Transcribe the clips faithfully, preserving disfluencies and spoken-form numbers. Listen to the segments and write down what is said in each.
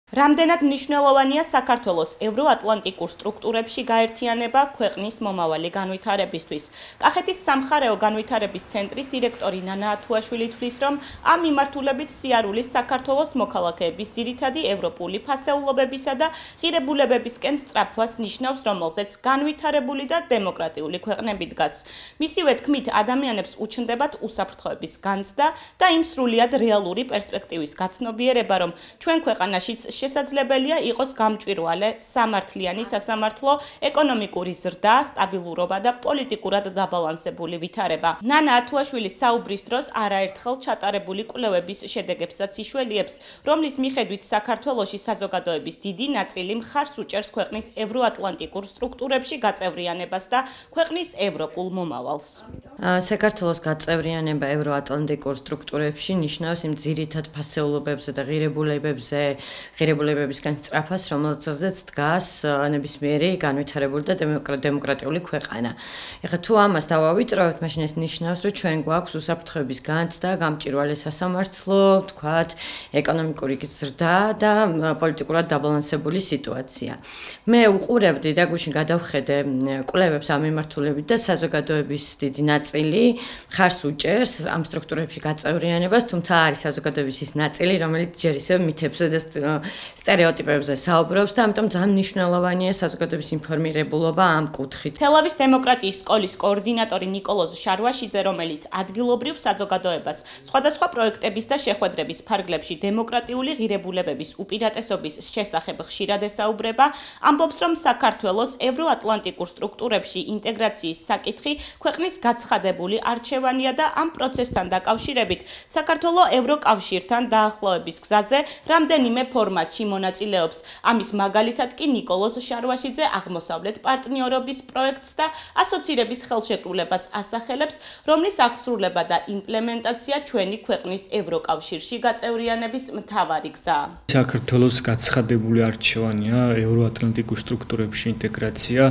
რამდენად მნიშვნელოვანია საქართველოს ევროატლანტიკურ სტრუქტურებში გაერთიანება ქვეყნის მომავალი განვითარებისთვის. კახეთის სამხარეო განვითარების ცენტრის დირექტორი ნანა ათუაშვილი თვლის, რომ ამ მიმართულებით სიარულის საქართველოს მოქალაქეების ძირითადი ევროპული ფასეულობებისა და ღირებულებებისკენ სწრაფვას ნიშნავს, რომელზეც განვითარებული და დემოკრატიული ქვეყნები დგას. მისივე თქმით, ადამიანებს უჩნდებათ უსაფრთხოების განცდა და იმ სრულიად რეალური პერსპექტივის გაცნობიერება, რომ ჩვენ ქვეყანაშიც შესაძლებელია იყოს გამჭვირვალე, სამართლიანი სასამართლო, ეკონომიკური ზრდა, სტაბილურობა და პოლიტიკურად დაბალანსებული ვითარება. ნანა ათუაშვილის საუბრის დროს არაერთხელ ჩატარებული კვლევების შედეგებსაც იშველიებს, რომლის მიხედვით საქართველოში საზოგადოების დიდი ნაწილი მხარს უჭერს ქვეყნის ევროატლანტიკურ სტრუქტურებში გაწევრიანებას და ქვეყნის ევროპულ მომავალს. საქართველოს გაწევრიანება ევროატლანტიკურ სტრუქტურებში ნიშნავს იმ ძირითად ფასეულობებზე და ღირებულებებზე, ღირებულებებისგან სწრაფას, რომელზეც დგას ნებისმიერი განვითარებული და დემოკრატიული ქვეყანა. ეხლა თუ ამას დავავიწროვებთ, მაშინ ეს ნიშნავს, რომ ჩვენ გვაქვს უსაფრთხოების განცდა, გამჭვირვალე სასამართლო, თქვათ, ეკონომიკური ზრდა და პოლიტიკურად დაბალანსებული სიტუაცია. მე უყურებდი და გუშინ გადავხედე კვლევებს ამ მიმართულებით და საზოგადოების დიდი ნაწილი მხარს უჭერს ამ სტრუქტურებში გაწევრიანებას, თუმცა არის საზოგადოების ის ნაწილი, რომელიც ჯერ ისევ მითებზე და სტერეოტიპებზე საუბრობს და ამიტომ ძალიან მნიშვნელოვანია საზოგადოების ინფორმირებულობა ამ კუთხით. თელავის დემოკრატიის სკოლის კოორდინატორი ნიკოლოზ შარვაშიძე, რომელიც ადგილობრივ საზოგადოებას სხვადასხვა პროექტების და შეხვედრების ფარგლებში დემოკრატიული ღირებულებების უპირატესობის შესახებ ხშირად ესაუბრება, ამბობს, რომ საქართველოს ევროატლანტიკურ სტრუქტურებში ინტეგრაციის საკითხი ქვეყნის გაცხადებული არჩევანია და ამ პროცესთან დაკავშირებით საქართველო ევროკავშირთან დაახლოების გზაზე რამდენიმე ფორმატში მონაწილეობს. ამის მაგალითად კი ნიკოლოზ შარვაშიძე აღმოსავლეთ პარტნიორობის პროექტს და ასოცირების ხელშეკრულებას ასახელებს, რომლის აღსრულება და იმპლემენტაცია ჩვენი ქვეყნის ევროკავშირში გაწევრიანების მთავარი გზაა. საქართველოს გაცხადებული არჩევანია ევროატლანტიკურ სტრუქტურებში ინტეგრაცია,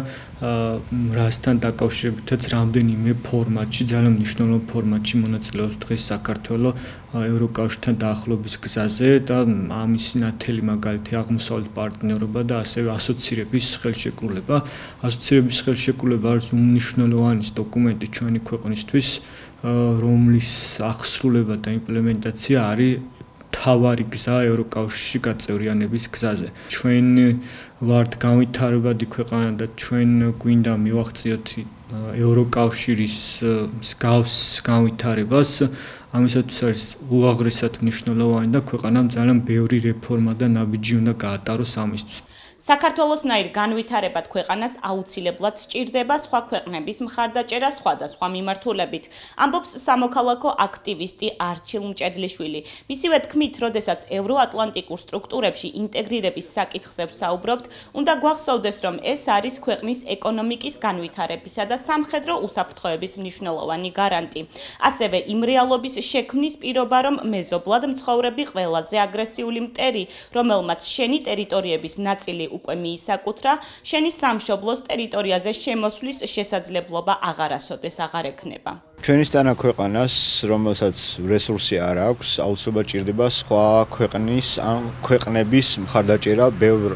რასთან დაკავშირებითაც რამდენიმე ფორმატში, ძალიან მნიშვნელოვან ფორმატში მონაწილეობს დღეს საქართველო ევროკავშირთან დაახლოების გზაზე და ამის ნათელი მაგალითი აღმოსავლეთ პარტნიორობა და ასევე ასოცირების ხელშეკრულება. ასოცირების ხელშეკრულება არის უმნიშვნელოვანესი დოკუმენტი ჩვენი ქვეყნისთვის, რომლის აღსრულება და იმპლემენტაცია არის თავარი გზა ევროკავშირში გაწევრიანების გზაზე. ჩვენ ვართ განვითარებადი ქვეყანა და ჩვენ გვინდა მივაღწიოთ ევროკავშირის მსგავს განვითარებას. ამისათვის არის უაღრესად მნიშვნელოვანი და ქვეყანამ ძალიან ბევრი რეფორმა და ნაბიჯი უნდა გაატაროს ამისთვის. საქართველოსნაირ განვითარებად ქვეყანას აუცილებლად სჭირდება სხვა ქვეყნების მხარდაჭერა სხვადასხვა მიმართულებით, ამბობს სამოქალაქო აქტივისტი არჩილ მჭედლიშვილი. მისივე თქმით, როდესაც ევროატლანტიკურ სტრუქტურებში ინტეგრირების საკითხზე ვსაუბრობთ, უნდა გვახსოვდეს, რომ ეს არის ქვეყნის ეკონომიკის განვითარებისა და სამხედრო უსაფრთხოების მნიშვნელოვანი გარანტი. ასევე იმ რეალობის შექმნის პირობა, რომ მეზობლად მცხოვრები ყველაზე აგრესიული მტერი, რომელმაც შენი ტერიტორიების ნაწილი უკვე მიისაკუთრა, შენი სამშობლოს ტერიტორიაზე შემოსვლის შესაძლებლობა აღარასოდეს აღარ ექნება. ჩვენისთანა ქვეყანას, რომელსაც რესურსი არ აქვს, აუცილებლად ჭირდება სხვა ქვეყნის ან ქვეყნების მხარდაჭერა ბევრ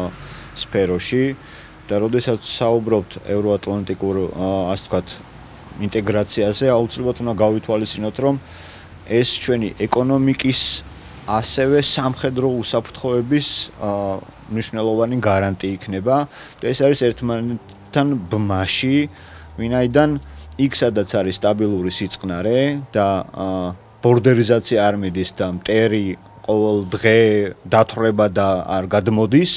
სფეროში და როდესაც საუბრობთ ევროატლანტიკურ, ასე ვთქვათ, ინტეგრაციაზე, აუცილებლად უნდა გავითვალისწინოთ, რომ ეს ჩვენი ეკონომიკის ასევე სამხედრო უსაფრთხოების მნიშვნელოვანი გარანტი იქნება და ეს არის ერთმანეთთან ბმაში, ვინაიდან იქ სადაც არის სტაბილური სიწყნარე და ბორდერიზაცია არ მიდის და მტერი ყოველ დღე დათვრება და არ გადმოდის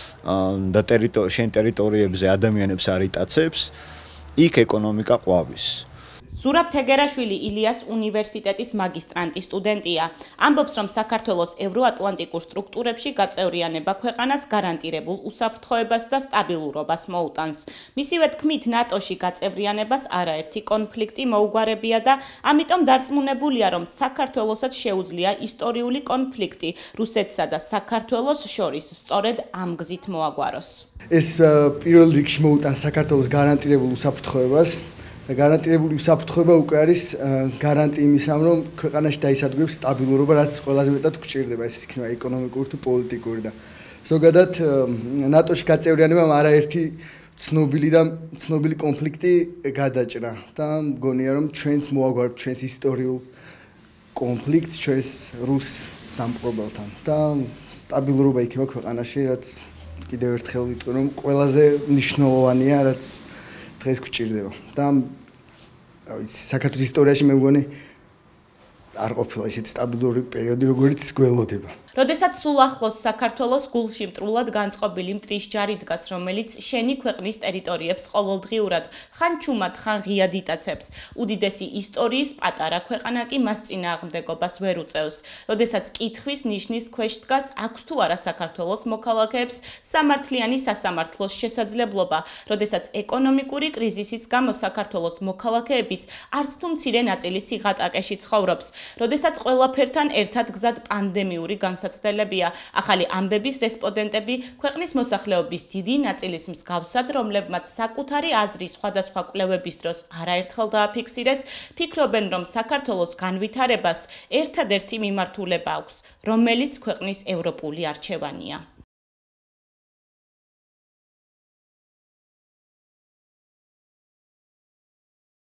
და შენ ტერიტორიებზე ადამიანებს არ იტაცებს, იქ ეკონომიკა ყვავის. ზურაბ თეგერაშვილი ილიას უნივერსიტეტის მაგისტრანტი სტუდენტია. ამბობს, რომ საქართველოს ევროატლანტიკურ სტრუქტურებში გაწევრიანება ქვეყანას გარანტირებულ უსაფრთხოებას და სტაბილურობას მოუტანს. მისივე თქმით, ნატოში გაწევრიანებას არაერთი კონფლიქტი მოუგვარებია და ამიტომ დარწმუნებულია, რომ საქართველოსაც შეუძლია ისტორიული კონფლიქტი რუსეთსა და საქართველოს შორის სწორედ ამ გზით მოაგვაროს. ეს პირველ რიგში მოუტანს საქართველოს გარანტირებულ უსაფრთხოებას. და გარანტირებული უსაფრთხოება უკვე არის გარანტი იმისამ, რომ ქვეყანაში დაისადგურებს სტაბილურობა, რაც ყველაზე მეტად გვჭირდება, ეს იქნება ეკონომიკური თუ პოლიტიკური და ზოგადად ნატოში გაწევრიანებამ არაერთი ცნობილი და ცნობილი კონფლიქტი გადაჭრა და მგონია რომ ჩვენც მოაგვარებთ ჩვენს ისტორიულ კონფლიქტს ჩვენს რუს დამპყრობელთან და სტაბილურობა იქნება ქვეყანაში, რაც კიდევ ერთხელ ვიტყვი რომ ყველაზე მნიშვნელოვანია, რაც დღეს გვჭირდება და რა ვიცი საქართველოს ისტორიაში მე მგონი არ ყოფილა ისეთი სტაბილური პერიოდი, როგორც გველოდება. როდესაც სულ ახლოს საქართველოს გულში მტრულად განწყობილი მტრის ჯარი დგას, რომელიც შენი ქვეყნის ტერიტორიებს ყოველდღიურად ხან ჩუმად, ხან ღიად იტაცებს. უდიდესი ისტორიის პატარა ქვეყანა კი მას წინააღმდეგობას ვერ უწევს. როდესაც კითხვის ნიშნის ქვეშ დგას, აქვს თუ არა საქართველოს მოქალაქეებს სამართლიანი სასამართლოს შესაძლებლობა, როდესაც ეკონომიკური კრიზისის გამო საქართველოს მოქალაქეების არც თუ მცირე ნაწილი სიღატაკეში ცხოვრობს, როდესაც ყველაფერთან ერთად გზად პანდემიური განსაცდელებია, ახალი ამბების რესპონდენტები ქვეყნის მოსახლეობის დიდი ნაწილის მსგავსად, რომლებმაც საკუთარი აზრი სხვადასხვა კვლევების დროს არაერთხელ დააფიქსირეს, ფიქრობენ, რომ საქართველოს განვითარებას ერთადერთი მიმართულება აქვს, რომელიც ქვეყნის ევროპული არჩევანია.